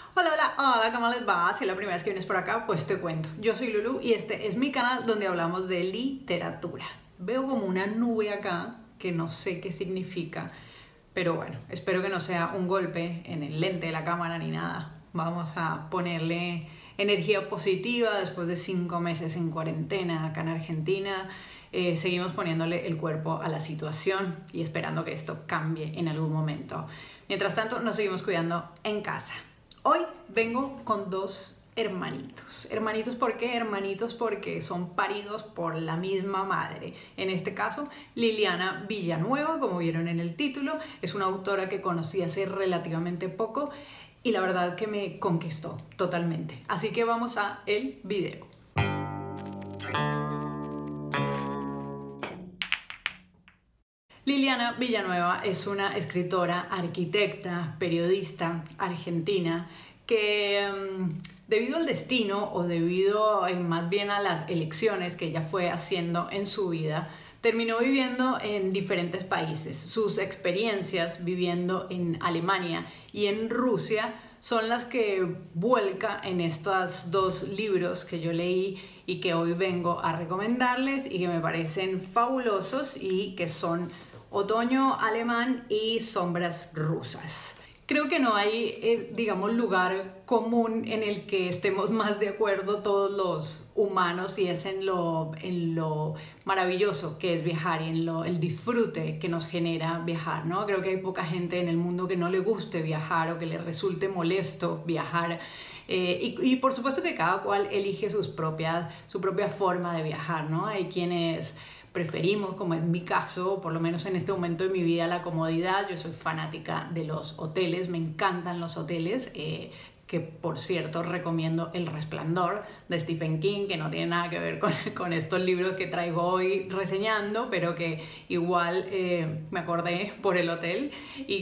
Hola, hola, hola, ¿cómo les va? Si es la primera vez que vienes por acá, pues te cuento. Yo soy Lulu y este es mi canal donde hablamos de literatura. Veo como una nube acá que no sé qué significa, pero bueno, espero que no sea un golpe en el lente de la cámara ni nada. Vamos a ponerle energía positiva después de 5 meses en cuarentena acá en Argentina. Seguimos poniéndole el cuerpo a la situación y esperando que esto cambie en algún momento. Mientras tanto, nos seguimos cuidando en casa. Hoy vengo con dos hermanitos. ¿Hermanitos por qué? Hermanitos porque son paridos por la misma madre. En este caso, Liliana Villanueva, como vieron en el título, es una autora que conocí hace relativamente poco y la verdad que me conquistó totalmente. Así que vamos a el video. Liliana Villanueva es una escritora, arquitecta, periodista argentina que debido al destino o debido más bien a las elecciones que ella fue haciendo en su vida, terminó viviendo en diferentes países. Sus experiencias viviendo en Alemania y en Rusia son las que vuelca en estos dos libros que yo leí y que hoy vengo a recomendarles y que me parecen fabulosos y que son Otoño Alemán y Sombras Rusas. Creo que no hay, digamos, lugar común en el que estemos más de acuerdo todos los humanos y es en lo maravilloso que es viajar y en el disfrute que nos genera viajar, ¿no? Creo que hay poca gente en el mundo que no le guste viajar o que le resulte molesto viajar. Y por supuesto que cada cual elige su propia forma de viajar, ¿no? Hay quienes preferimos, como es mi caso, por lo menos en este momento de mi vida, la comodidad. Yo soy fanática de los hoteles, me encantan los hoteles, que por cierto recomiendo El Resplandor de Stephen King, que no tiene nada que ver con estos libros que traigo hoy reseñando, pero que igual me acordé por el hotel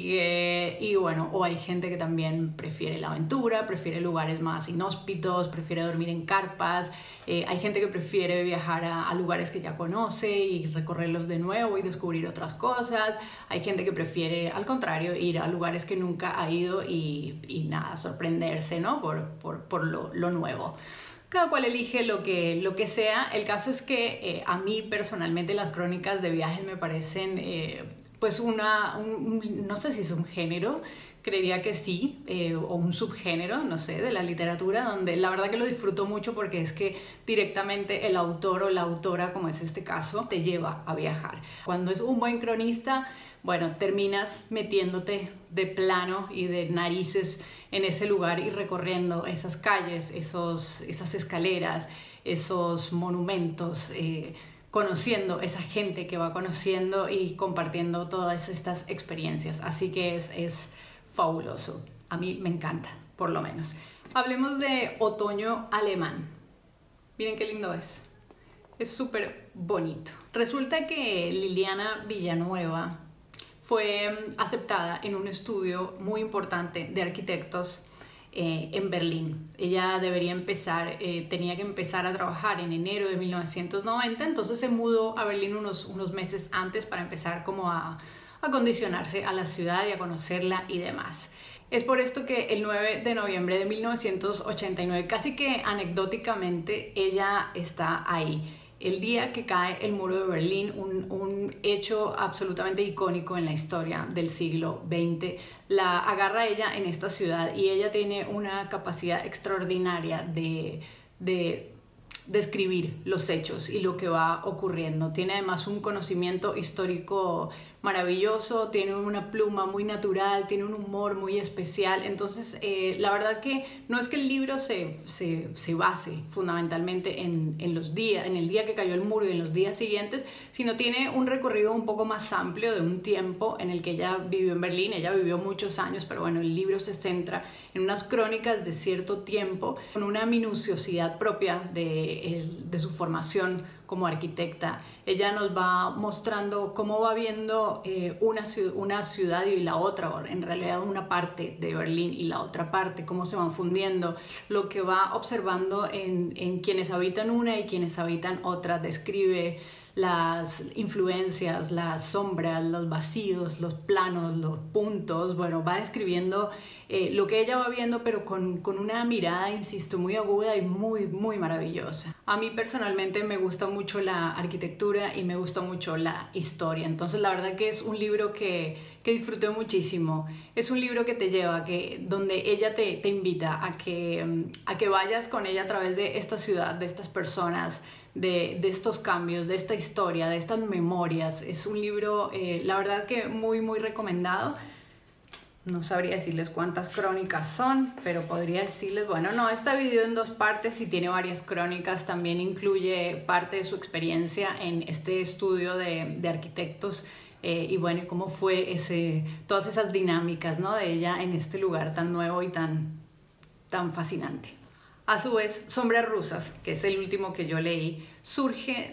y bueno, o hay gente que también prefiere la aventura, prefiere lugares más inhóspitos, prefiere dormir en carpas, hay gente que prefiere viajar a lugares que ya conoce y recorrerlos de nuevo y descubrir otras cosas, hay gente que prefiere al contrario ir a lugares que nunca ha ido y nada, sorprender, ¿no? por lo nuevo. Cada cual elige lo que sea. El caso es que a mí personalmente las crónicas de viajes me parecen pues no sé si es un género, creería que sí, o un subgénero, no sé, de la literatura, donde la verdad que lo disfruto mucho porque es que directamente el autor o la autora, como es este caso, te lleva a viajar. Cuando es un buen cronista, bueno, terminas metiéndote de plano y de narices en ese lugar y recorriendo esas calles, esas escaleras, esos monumentos, conociendo esa gente que va conociendo y compartiendo todas estas experiencias. Así que es fabuloso. A mí me encanta, por lo menos. Hablemos de Otoño Alemán. Miren qué lindo es. Es súper bonito. Resulta que Liliana Villanueva fue aceptada en un estudio muy importante de arquitectos en Berlín. Ella tenía que empezar a trabajar en enero de 1990, entonces se mudó a Berlín unos meses antes para empezar como a acondicionarse a la ciudad y a conocerla y demás. Es por esto que el 9 de noviembre de 1989, casi que anecdóticamente, ella está ahí. El día que cae el muro de Berlín, un hecho absolutamente icónico en la historia del siglo XX, la agarra ella en esta ciudad y ella tiene una capacidad extraordinaria de describir los hechos y lo que va ocurriendo. Tiene además un conocimiento histórico maravilloso, tiene una pluma muy natural, tiene un humor muy especial. Entonces la verdad que no es que el libro se base fundamentalmente en el día que cayó el muro y en los días siguientes, sino tiene un recorrido un poco más amplio de un tiempo en el que ella vivió en Berlín. Ella vivió muchos años, pero bueno, el libro se centra en unas crónicas de cierto tiempo con una minuciosidad propia de su formación como arquitecta. Ella nos va mostrando cómo va viendo una ciudad y la otra, o en realidad una parte de Berlín y la otra parte, cómo se van fundiendo, lo que va observando en quienes habitan una y quienes habitan otra. Describe las influencias, las sombras, los vacíos, los planos, los puntos. Bueno, va describiendo lo que ella va viendo, pero con una mirada, insisto, muy aguda y muy maravillosa. A mí personalmente me gusta mucho la arquitectura y me gusta mucho la historia, entonces la verdad que es un libro que disfruté muchísimo. Es un libro que te lleva, donde ella te invita a que vayas con ella a través de esta ciudad, de estas personas, de estos cambios, de esta historia, de estas memorias. Es un libro, la verdad que muy recomendado. No sabría decirles cuántas crónicas son, pero podría decirles, bueno, no, está dividido en 2 partes y tiene varias crónicas. También incluye parte de su experiencia en este estudio de arquitectos y bueno, cómo fue todas esas dinámicas, ¿no?, de ella en este lugar tan nuevo y tan fascinante. A su vez, Sombras Rusas, que es el último que yo leí, surge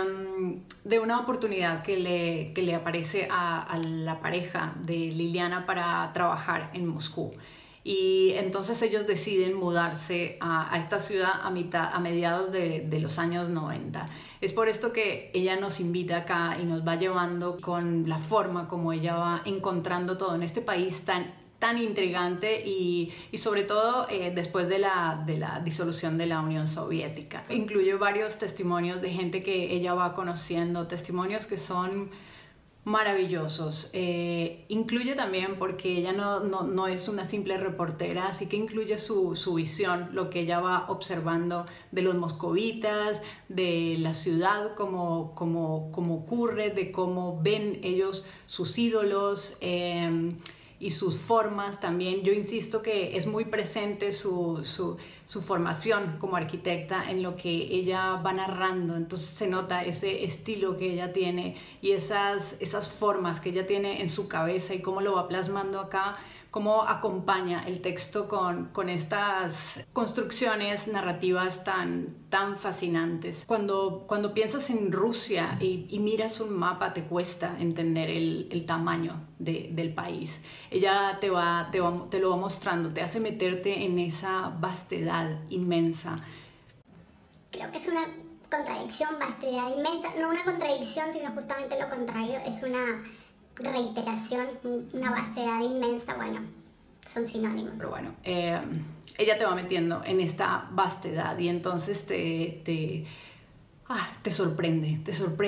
de una oportunidad que le aparece a la pareja de Liliana para trabajar en Moscú. Y entonces ellos deciden mudarse a esta ciudad a mediados de los años 90. Es por esto que ella nos invita acá y nos va llevando con la forma como ella va encontrando todo en este país tan intrigante y sobre todo después de la disolución de la Unión Soviética. Incluye varios testimonios de gente que ella va conociendo, testimonios que son maravillosos. Incluye también, porque ella no es una simple reportera, así que incluye su visión, lo que ella va observando de los moscovitas, de la ciudad, cómo ocurre, de cómo ven ellos sus ídolos, y sus formas también. Yo insisto que es muy presente su formación como arquitecta en lo que ella va narrando, entonces se nota ese estilo que ella tiene y esas formas que ella tiene en su cabeza y cómo lo va plasmando acá, cómo acompaña el texto con estas construcciones narrativas tan fascinantes. Cuando piensas en Rusia y miras un mapa, te cuesta entender el tamaño del país. Ella te lo va mostrando, te hace meterte en esa vastedad inmensa. Creo que es una contradicción, vastedad inmensa, no una contradicción, sino justamente lo contrario, es una reiteración, una vastedad inmensa. Bueno, son sinónimos. Pero bueno, ella te va metiendo en esta vastedad y entonces te sorprende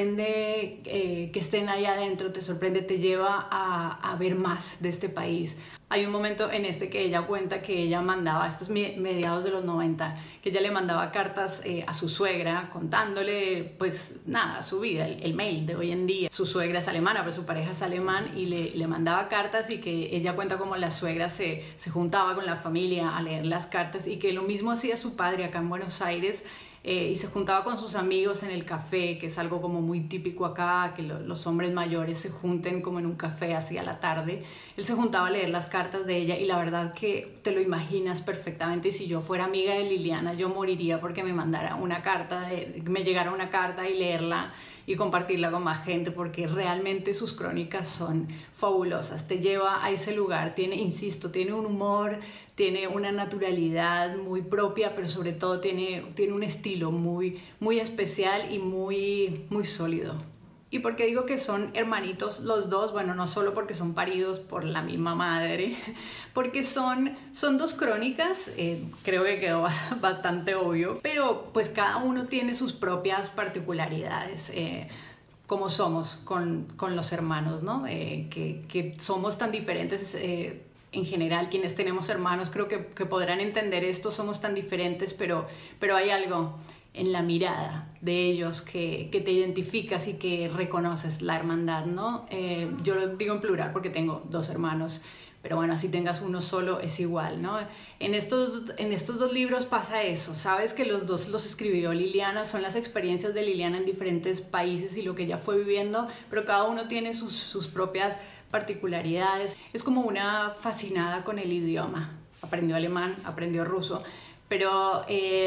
que estén ahí adentro, te sorprende, te lleva a ver más de este país. Hay un momento en que ella cuenta que ella mandaba, estos mediados de los 90, que ella le mandaba cartas a su suegra contándole, pues nada, su vida, el mail de hoy en día. Su suegra es alemana, pero su pareja es alemán y le mandaba cartas, y que ella cuenta como la suegra se juntaba con la familia a leer las cartas, y que lo mismo hacía su padre acá en Buenos Aires. Y se juntaba con sus amigos en el café, que es algo como muy típico acá, que los hombres mayores se junten como en un café así a la tarde. Él se juntaba a leer las cartas de ella y la verdad que te lo imaginas perfectamente. Y si yo fuera amiga de Liliana, yo moriría porque me mandara una carta, me llegara una carta y leerla y compartirla con más gente, porque realmente sus crónicas son fabulosas. Te lleva a ese lugar, insisto, tiene un humor, tiene una naturalidad muy propia, pero sobre todo tiene un estilo muy especial y muy sólido. ¿Y por qué digo que son hermanitos los dos? Bueno, no solo porque son paridos por la misma madre, porque son 2 crónicas, creo que quedó bastante obvio, pero pues cada uno tiene sus propias particularidades. Como somos con los hermanos, ¿no? Que somos tan diferentes. En general, quienes tenemos hermanos creo que podrán entender esto, somos tan diferentes, pero hay algo en la mirada de ellos que te identificas y que reconoces la hermandad, ¿no? Yo lo digo en plural porque tengo 2 hermanos, pero bueno, así tengas uno solo es igual, ¿no? En estos 2 libros pasa eso, sabes que los 2 los escribió Liliana, son las experiencias de Liliana en diferentes países y lo que ella fue viviendo, pero cada uno tiene sus propias particularidades. Es como una fascinada con el idioma. Aprendió alemán, aprendió ruso, pero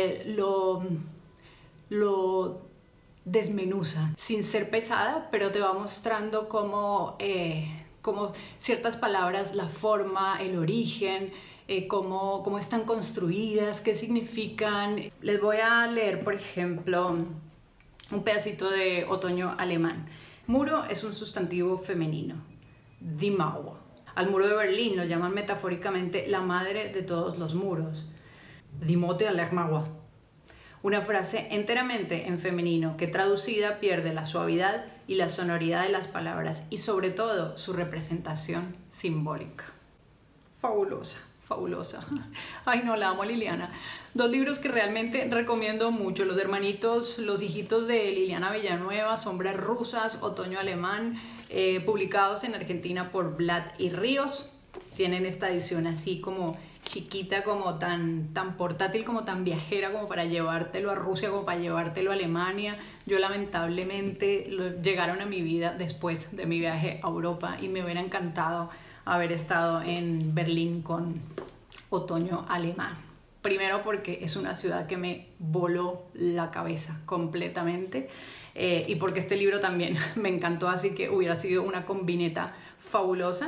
lo desmenuza sin ser pesada, pero te va mostrando cómo ciertas palabras, la forma, el origen, cómo están construidas, qué significan. Les voy a leer, por ejemplo, un pedacito de otoño alemán. Muro es un sustantivo femenino, die Mauer. Al muro de Berlín lo llaman metafóricamente la madre de todos los muros, die Mutter der Mauer. Una frase enteramente en femenino que traducida pierde la suavidad y la sonoridad de las palabras y sobre todo su representación simbólica. Fabulosa, fabulosa. Ay no, la amo a Liliana. Dos libros que realmente recomiendo mucho, los hijitos de Liliana Villanueva, Sombras rusas, Otoño alemán, publicados en Argentina por Blatt y Ríos. Tienen esta edición así como chiquita, como tan portátil, como tan viajera, como para llevártelo a Rusia, como para llevártelo a Alemania. Yo lamentablemente llegaron a mi vida después de mi viaje a Europa y me hubiera encantado haber estado en Berlín con Otoño alemán. Primero porque es una ciudad que me voló la cabeza completamente y porque este libro también me encantó, así que hubiera sido una combineta fabulosa.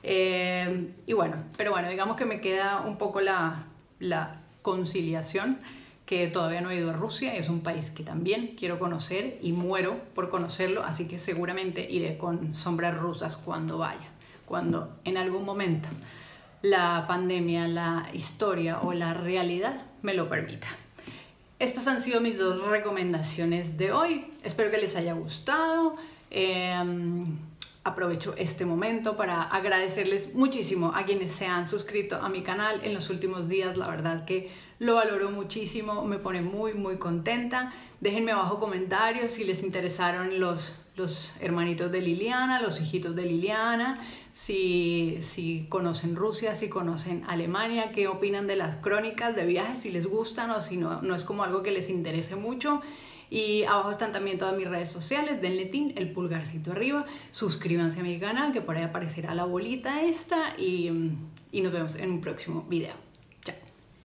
Pero bueno, digamos que me queda un poco la conciliación, que todavía no he ido a Rusia, es un país que también quiero conocer y muero por conocerlo, así que seguramente iré con Sombras rusas cuando vaya, cuando en algún momento la pandemia, la historia o la realidad me lo permita. Estas han sido mis dos recomendaciones de hoy, espero que les haya gustado. Aprovecho este momento para agradecerles muchísimo a quienes se han suscrito a mi canal en los últimos días. La verdad que lo valoro muchísimo, me pone muy contenta. Déjenme abajo comentarios si les interesaron los hermanitos de Liliana, los hijitos de Liliana, si conocen Rusia, si conocen Alemania, qué opinan de las crónicas de viajes, si les gustan o si no es como algo que les interese mucho. Y abajo están también todas mis redes sociales, denle el pulgarcito arriba, suscríbanse a mi canal que por ahí aparecerá la bolita esta y nos vemos en un próximo video.